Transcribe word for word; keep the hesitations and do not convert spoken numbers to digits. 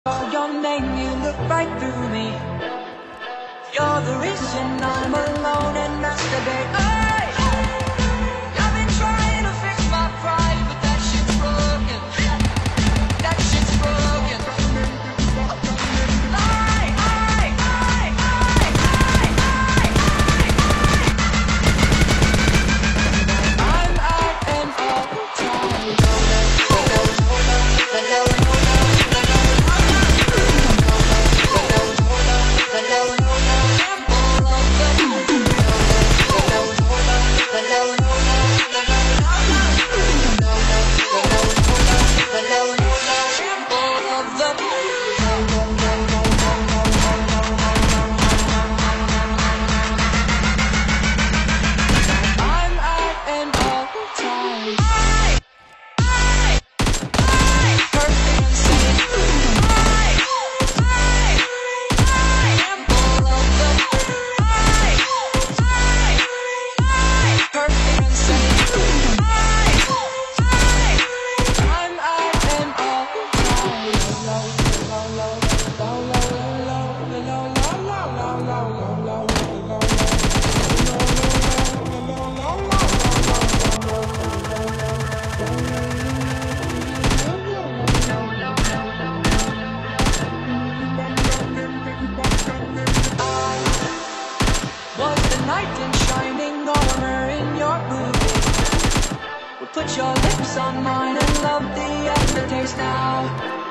Call your name, you look right through me. You're the reason I'm alone and masturbate. Hey! I've been trying to fix my pride, but that shit's broken. That shit's broken. I, I, I, I, I, I, I'm out and all the time. Put your lips on mine and love the aftertaste now.